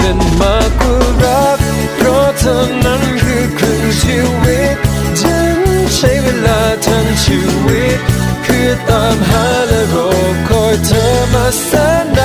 นมากกว่ารักเพราะเธอนั้นคือครึ่งชีวิตฉันใช้เวลาทั้งชีวิตเพื่อตามหาและรอคอยเธอมาแสน